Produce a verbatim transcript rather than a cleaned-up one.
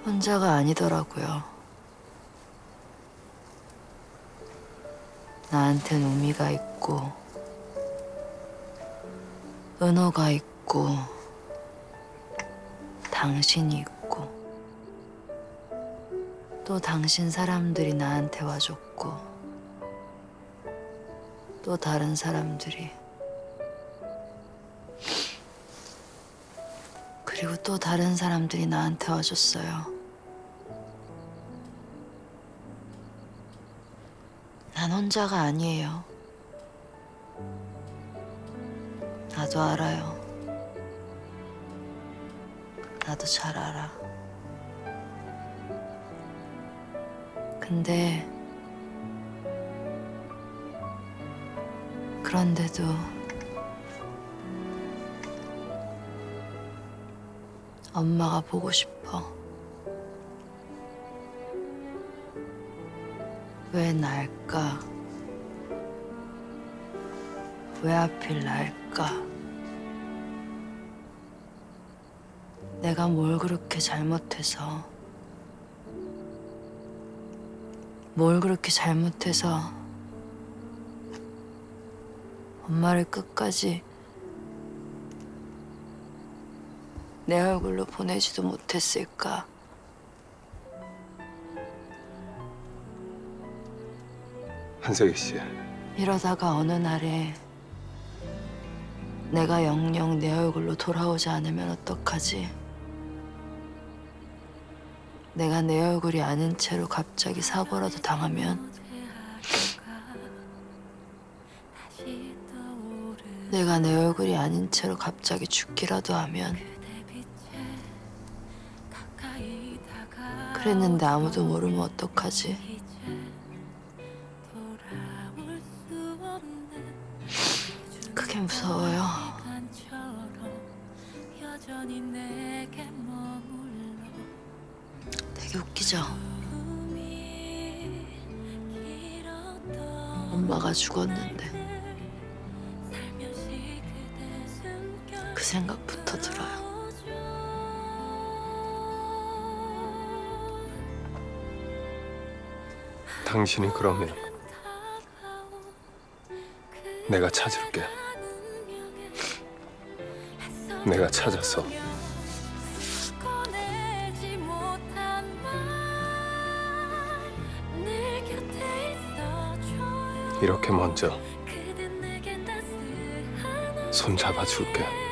혼자가 아니더라고요. 나한텐 우미가 있고 은호가 있고 당신이 있고 또 당신 사람들이 나한테 와줬고 또 다른 사람들이 그리고 또 다른 사람들이 나한테 와줬어요. 난 혼자가 아니에요. 나도 알아요. 나도 잘 알아. 근데 그런데도 엄마가 보고 싶어. 왜 날까? 왜 하필 날까? 내가 뭘 그렇게 잘못해서 뭘 그렇게 잘못해서 엄마를 끝까지 내 얼굴로 보내지도 못했을까? 한석희 씨. 이러다가 어느 날에 내가 영영 내 얼굴로 돌아오지 않으면 어떡하지? 내가 내 얼굴이 아닌 채로 갑자기 사고라도 당하면 내가 내 얼굴이 아닌 채로 갑자기 죽기라도 하면 그랬는데 아무도 모르면 어떡하지? 그게 무서워요. 되게 웃기죠? 엄마가 죽었는데 그 생각부터 들어요. 당신이 그러면 내가 찾을게. 내가 찾아서 이렇게 먼저 손 잡아줄게.